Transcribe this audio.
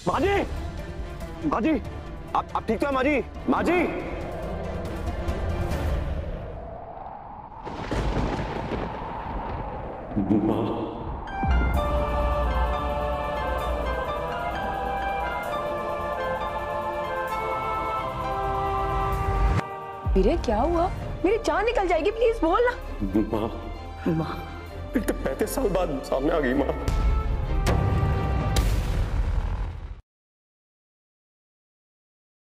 माँ जी, माँ जी, आप ठीक तो है माँ जी? माँ जी, माँ, वीरे क्या हुआ? मेरी जान निकल जाएगी, प्लीज बोल ना। माँ, माँ, एक तो 35 साल बाद सामने आ गई माँ।